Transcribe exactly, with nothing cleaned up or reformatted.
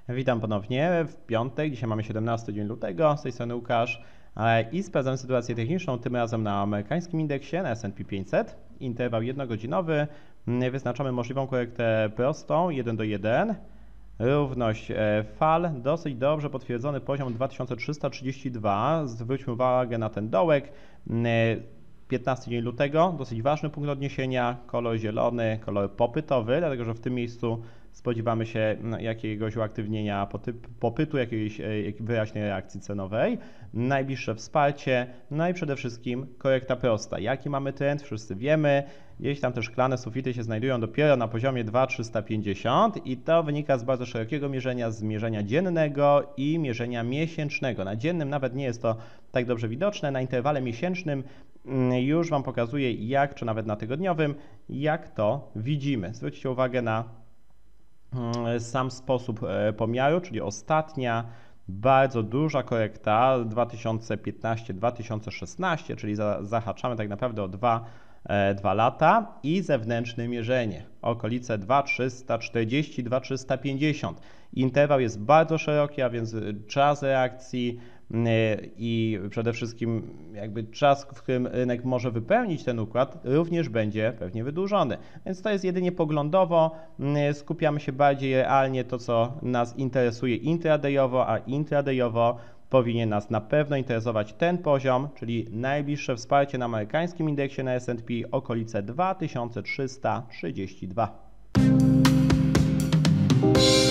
Witam ponownie w piątek, dzisiaj mamy siedemnasty dzień lutego, z tej strony Łukasz i sprawdzamy sytuację techniczną, tym razem na amerykańskim indeksie, na S and P pięćset, interwał jednogodzinowy, wyznaczamy możliwą korektę prostą, jeden do jeden, równość fal, dosyć dobrze potwierdzony poziom dwa tysiące trzysta trzydzieści dwa, zwróćmy uwagę na ten dołek, piętnasty dzień lutego, dosyć ważny punkt odniesienia, kolor zielony, kolor popytowy, dlatego że w tym miejscu spodziewamy się jakiegoś uaktywnienia popytu, jakiejś wyraźnej reakcji cenowej, najbliższe wsparcie, no i przede wszystkim korekta prosta. Jaki mamy trend? Wszyscy wiemy, gdzieś tam te szklane sufity się znajdują dopiero na poziomie dwa tysiące trzysta pięćdziesiąt i to wynika z bardzo szerokiego mierzenia, z mierzenia dziennego i mierzenia miesięcznego. Na dziennym nawet nie jest to tak dobrze widoczne, na interwale miesięcznym już Wam pokazuję jak, czy nawet na tygodniowym, jak to widzimy. Zwróćcie uwagę na sam sposób pomiaru, czyli ostatnia bardzo duża korekta dwa tysiące piętnaście dwa tysiące szesnaście, czyli za, zahaczamy tak naprawdę o dwa lata i zewnętrzne mierzenie, okolice dwa tysiące trzysta czterdzieści dwa tysiące trzysta pięćdziesiąt. Interwał jest bardzo szeroki, a więc czas reakcji i przede wszystkim jakby czas, w którym rynek może wypełnić ten układ, również będzie pewnie wydłużony. Więc to jest jedynie poglądowo, skupiamy się bardziej realnie to, co nas interesuje intradayowo, a intradayowo powinien nas na pewno interesować ten poziom, czyli najbliższe wsparcie na amerykańskim indeksie na S and P okolice dwa tysiące trzysta trzydzieści dwa.